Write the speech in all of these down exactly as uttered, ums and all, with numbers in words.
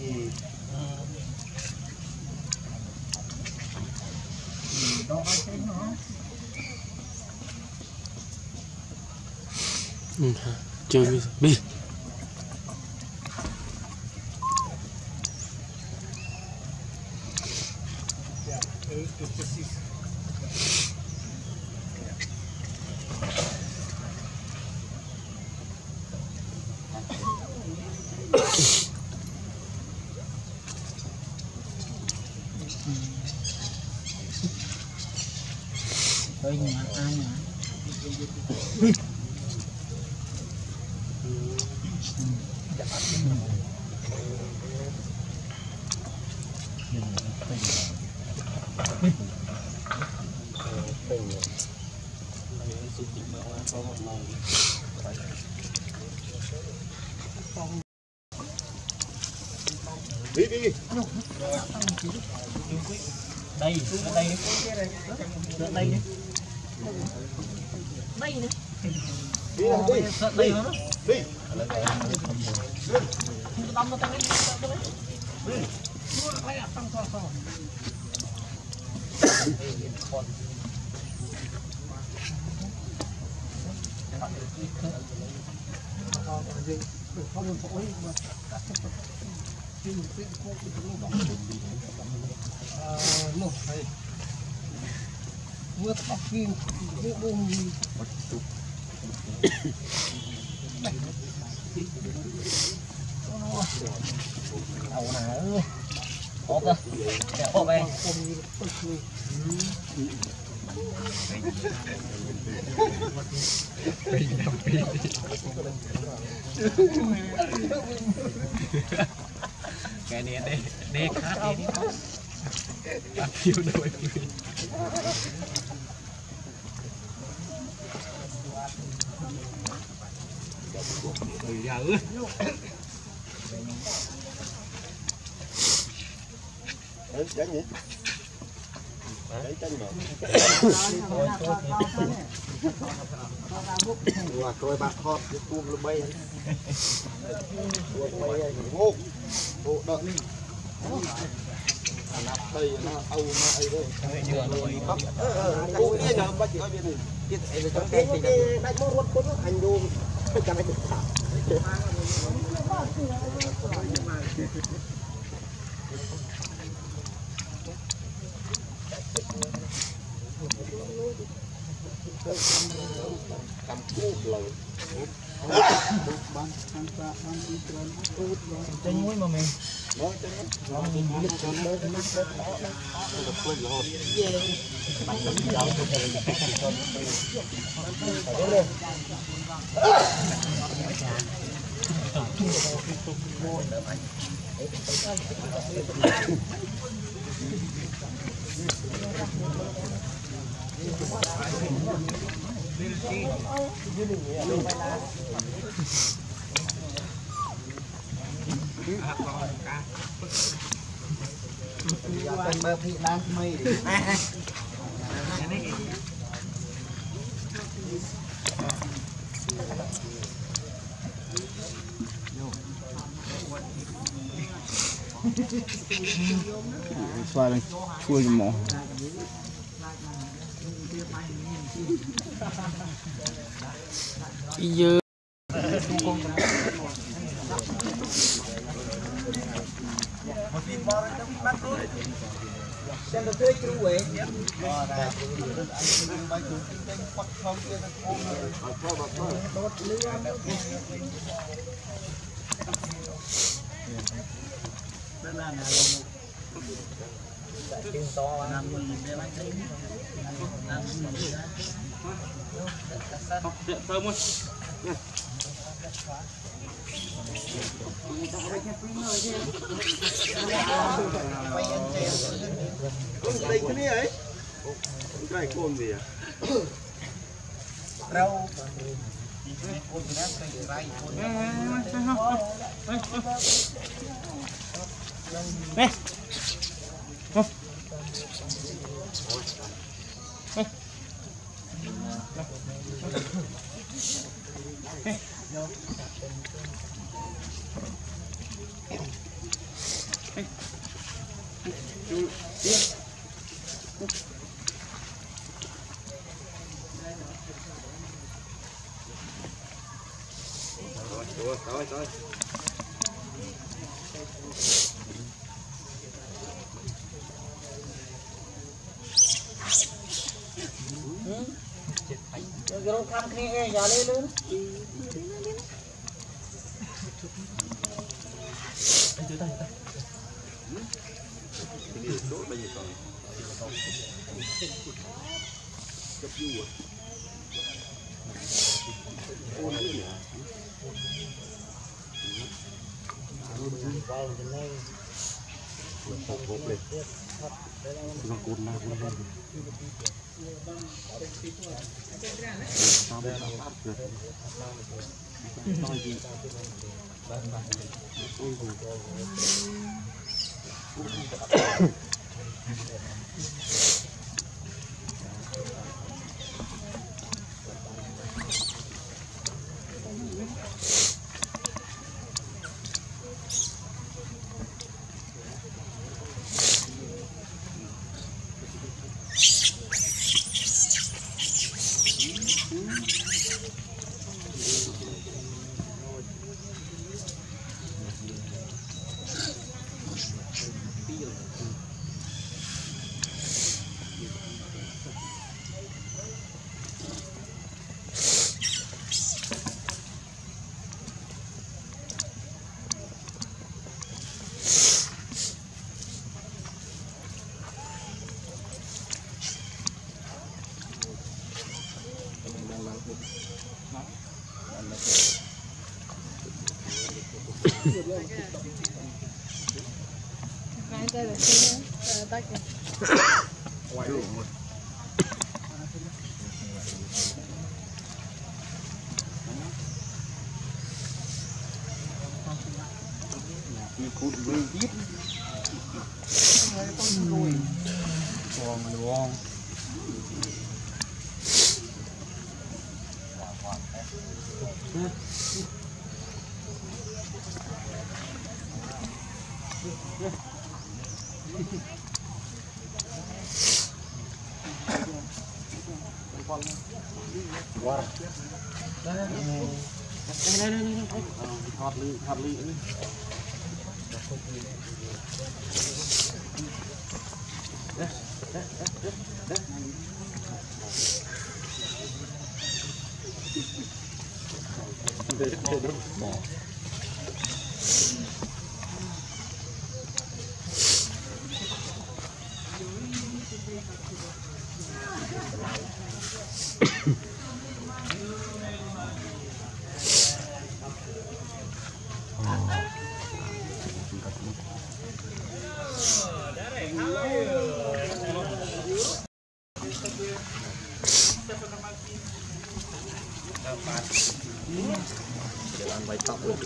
Ừ, chơi đi. Tôi nhìn ai mà đi đi đây đây đây đây đây đây nè đi đi đây nó đi đâm nó tăng lên đi lấy à tăng sao sao không phổi mà cái cái con cái nó đóng à nó hay vừa tập viên vừa bông đầu nào hộp ra hộp đây cái này đây đây khát đây đi ăn nhiều đôi giờ đấy tránh nhỉ đấy tránh mà và tôi bạn hot cái cuồng lùm bay cuồng bay ngô bộ đợt đây nó âu nó ấy đây bắp cô cái nào bắt ở bên này cái cái cái cái đánh mốt quất quất anh vô cái này cầm cút lời trên mũi mà mình đó trên nó nhìn lịch trên đây nó nó nó quên rồi tên bơ thị lan mây xoa lên chua cho mỏ giờ xem được tươi kêu quệ to năm mươi để bán đi năm mươi thơm quá đây cái này ấy cái côn gì à rau côn thì nó cây rai nè Rồi, rồi, rồi. Cái rau khăm kia giờ lên luôn. Anh tới đây. Cái gì tốt bây giờ còn. Chụp vui. Ôn cái gì hả? Vào cái này. Một hộp lên. Nó cồn na cồn lên. Sao đây nó phát được. Nói gì? Ôi Này đây là cái tách này. ngoài đường rồi. Đi cút với ít. Còn luôn. Qua. Đây đây đây đây. Hot ly, hot ly. Đấy, đấy, đấy, đấy. Để để đó bỏ. Jalan baik tak boleh.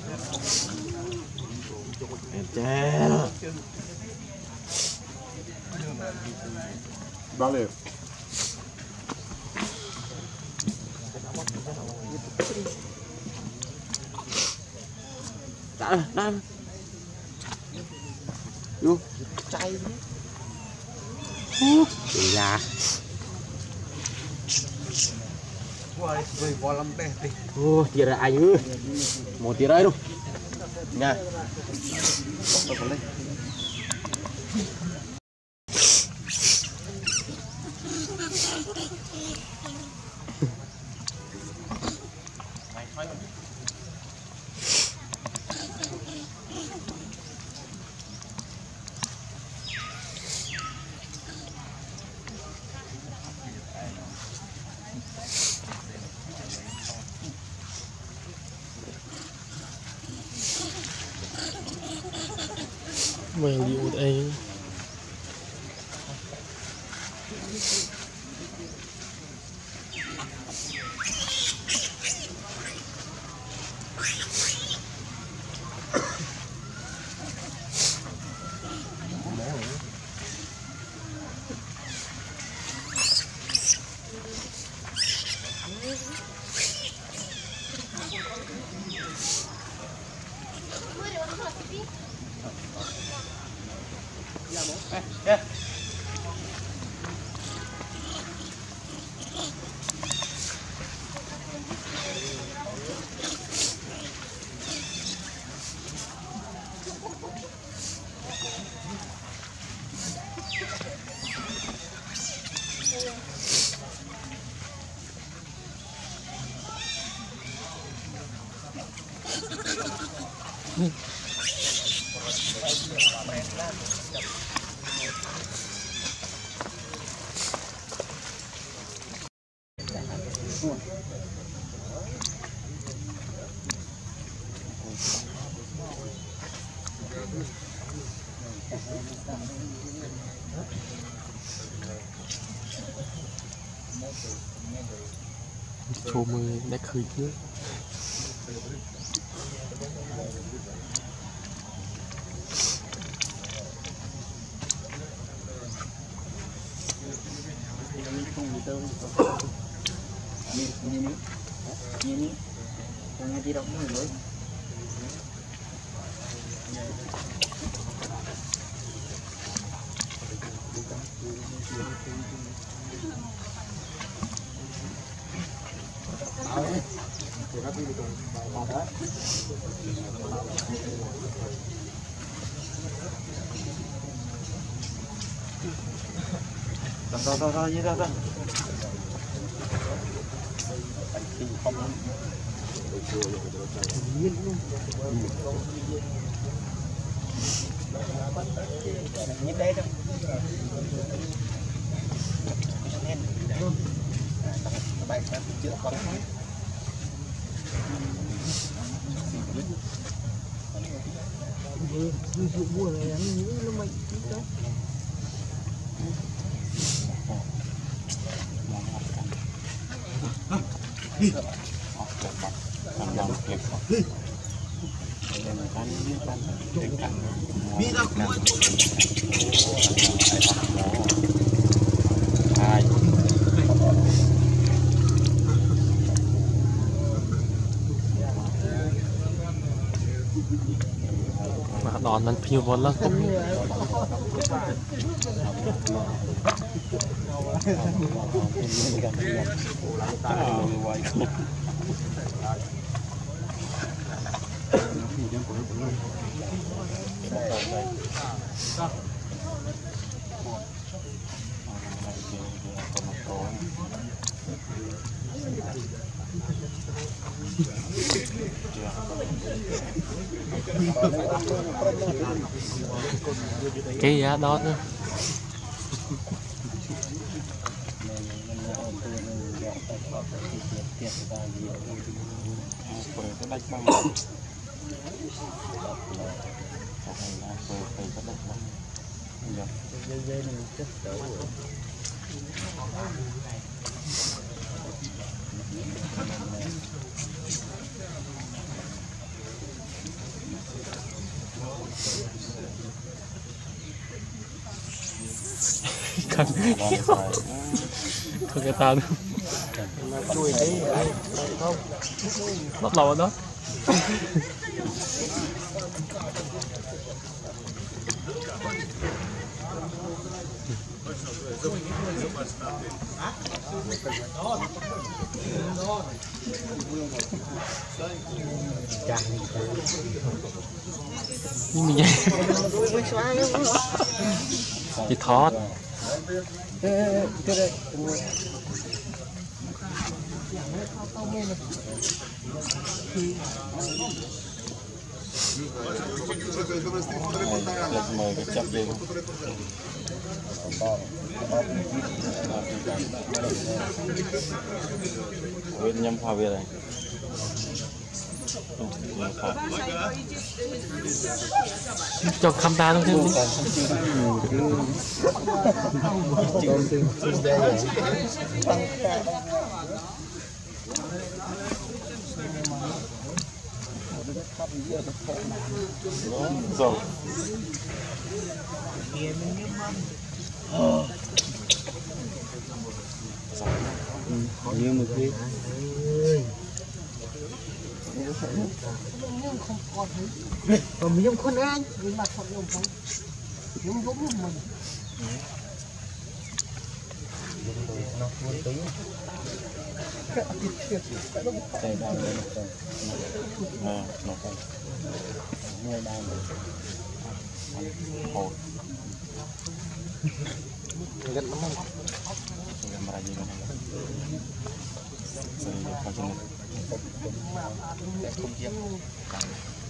Encel. Balik. Đã rồi, đã rồi. Vô, chay. Đi ra. Ôi, với bò lắm đây. Ô, tira ra anh ơi. Một tira đây luôn. Nha. Mình đi uống đây. Chô mơ đã khơi trước Thôi thôi thôi như đó thôi. Như đây đâu. Bài sáng chưa có. Mua này ăn những nó mạnh đó. mà đònมันพิวบนแล้วcái giá đó nữa không không cái tao nữa Chui đấy không bắt đầu đó nhưng mình thì thoát mời cái chập đi Việt nhâm pha Việt này cho khăm ta luôn chứ rồi như một cái còn mình không ai mình mặt không dùng không chúng cũng mình nó muốn tí chạy vào đây à nó không nghe đang hồi gần lắm gần mà gì này sẽ được vào trong này không chiếm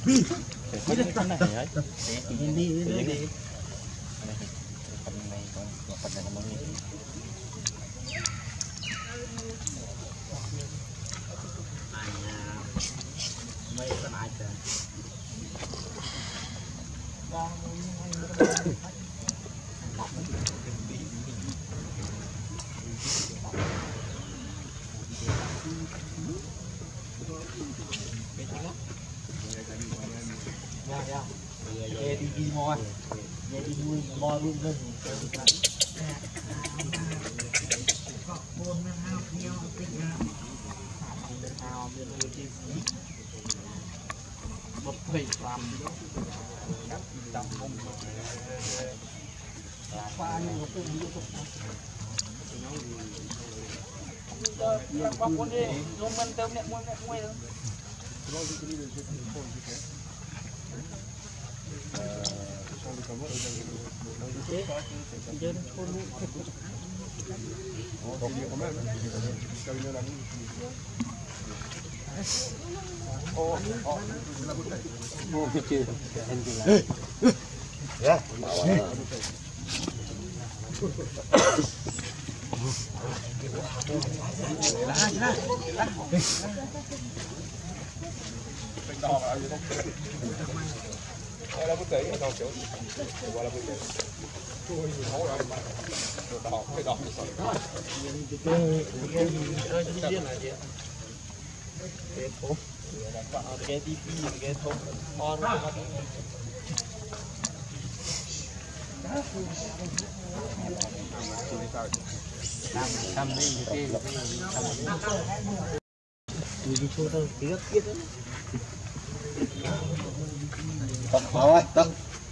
Tắt thôi, tắt.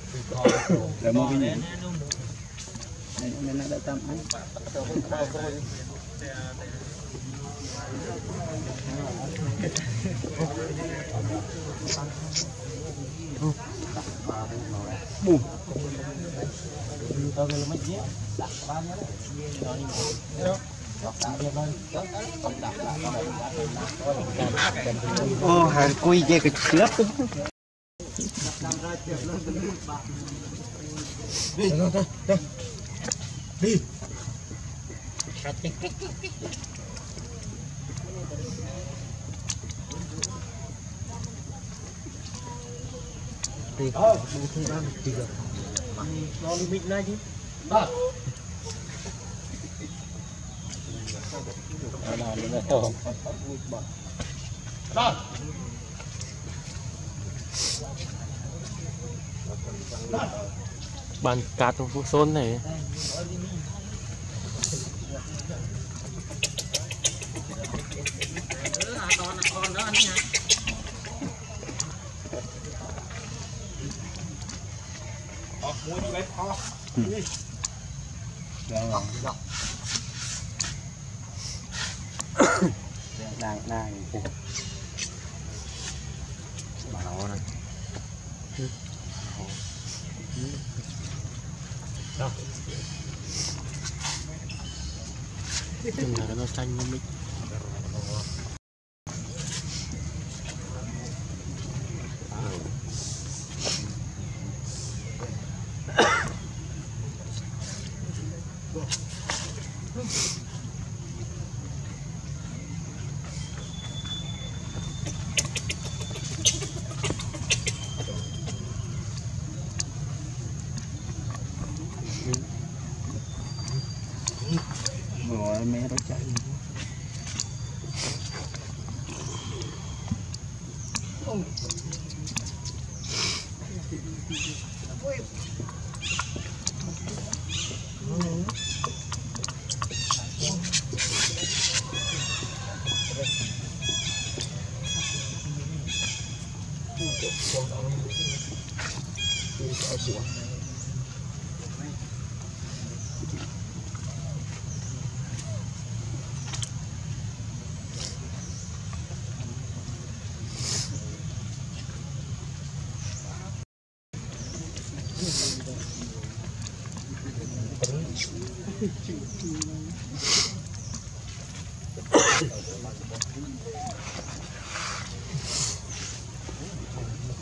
Để mua cái gì? Nên nó đã tâm ấy. Bù. Ô, hàng quy về cái trước. Đi, đi, đi. Đi. Đi. Ờ, đi không ăn thì được. Nó limit này chứ. Đó. Đó, nó to. Đó. Bàn cát trong phố xôn này. Đang đang Bảo này. đâu Chừng là nó xanh như mít. Rồi mẹ nó chạy.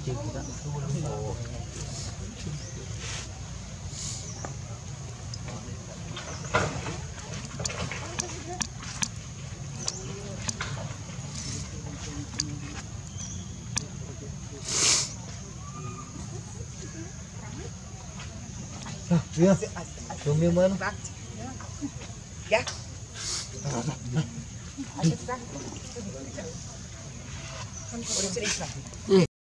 chừng đó Iya, cumi mana? Ya. Ayo kita.